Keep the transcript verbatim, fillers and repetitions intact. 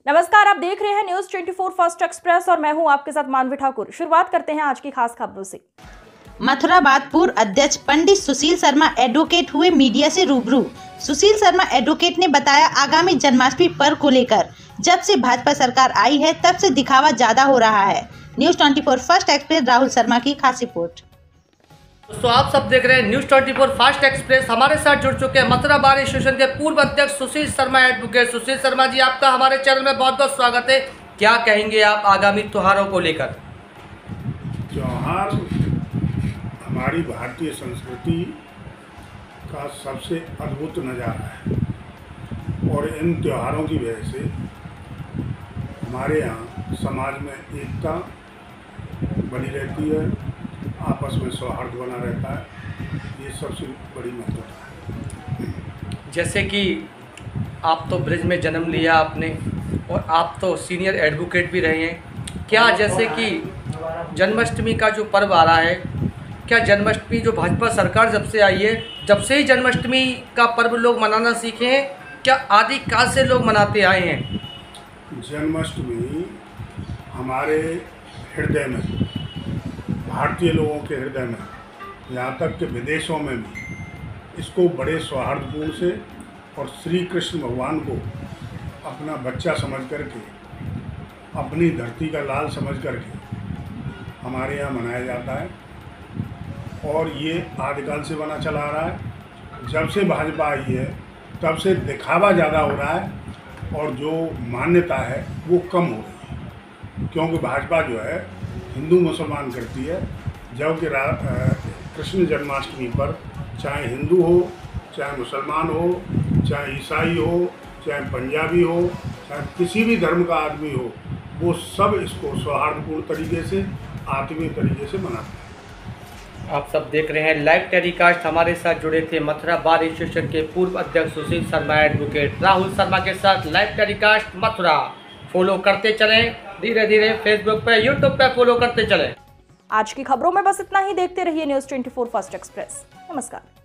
नमस्कार, आप देख रहे हैं न्यूज चौबीस फर्स्ट एक्सप्रेस और मैं हूं आपके साथ मानवी ठाकुर। शुरुआत करते हैं आज की खास खबरों से। मथुरा बात पूर्व अध्यक्ष पंडित सुशील शर्मा एडवोकेट हुए मीडिया से रूबरू। सुशील शर्मा एडवोकेट ने बताया, आगामी जन्माष्टमी पर्व को लेकर जब से भाजपा सरकार आई है तब से दिखावा ज्यादा हो रहा है। न्यूज चौबीस फर्स्ट एक्सप्रेस राहुल शर्मा की खास रिपोर्ट। दोस्तों, आप सब देख रहे हैं न्यूज चौबीस फास्ट एक्सप्रेस। हमारे साथ जुड़ चुके हैं मथुरा बार एसोसिएशन के पूर्व अध्यक्ष सुशील शर्मा एडवोकेट। सुशील शर्मा जी, आपका हमारे चैनल में बहुत बहुत स्वागत है। क्या कहेंगे आप आगामी त्योहारों को लेकर? त्योहार हमारी भारतीय संस्कृति का सबसे अद्भुत नज़ारा है और इन त्योहारों की वजह से हमारे यहाँ समाज में एकता बनी रहती है, आपस में सौहार्द बना रहता है। ये सबसे बड़ी महत्वता है। जैसे कि आप तो ब्रिज में जन्म लिया आपने और आप तो सीनियर एडवोकेट भी रहे हैं। क्या जैसे कि जन्माष्टमी का जो पर्व आ रहा है, क्या जन्माष्टमी जो भाजपा सरकार जब से आई है, जब से ही जन्माष्टमी का पर्व लोग मनाना सीखे हैं, क्या आदिकाल से लोग मनाते आए हैं? जन्माष्टमी हमारे हृदय में, भारतीय लोगों के हृदय में, यहाँ तक कि विदेशों में भी इसको बड़े सौहार्दपूर्ण से और श्री कृष्ण भगवान को अपना बच्चा समझ करके, अपनी धरती का लाल समझ करके हमारे यहाँ मनाया जाता है और ये आदिकाल से बना चला आ रहा है। जब से भाजपा आई है तब से दिखावा ज़्यादा हो रहा है और जो मान्यता है वो कम हो रही है, क्योंकि भाजपा जो है हिंदू मुसलमान करती है। जबकि कृष्ण जन्माष्टमी पर चाहे हिंदू हो, चाहे मुसलमान हो, चाहे ईसाई हो, चाहे पंजाबी हो, चाहे किसी भी धर्म का आदमी हो, वो सब इसको सौहार्दपूर्ण तरीके से, आत्मीय तरीके से मनाते हैं। आप सब देख रहे हैं लाइव टेलीकास्ट। हमारे साथ जुड़े थे मथुरा बार एसोसिएशन के पूर्व अध्यक्ष सुशील शर्मा एडवोकेट। राहुल शर्मा के साथ लाइव टेलीकास्ट मथुरा। फॉलो करते चलें, धीरे धीरे फेसबुक पे, यूट्यूब पे फॉलो करते चलें। आज की खबरों में बस इतना ही। देखते रहिए न्यूज चौबीस फर्स्ट एक्सप्रेस। नमस्कार।